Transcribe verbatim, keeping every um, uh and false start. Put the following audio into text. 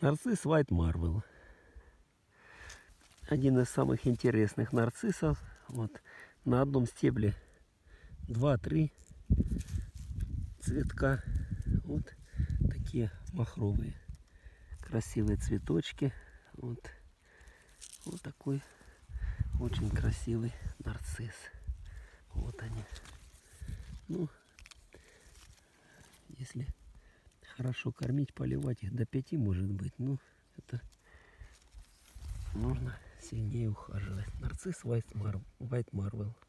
Нарцисс White Marvel. Один из самых интересных нарциссов. Вот на одном стебле два-три цветка. Вот такие махровые красивые цветочки. Вот, вот такой очень красивый нарцисс. Вот они. Ну, если хорошо кормить, поливать их до пяти, может быть. Ну, это нужно сильнее ухаживать. Нарцисс White Marvel.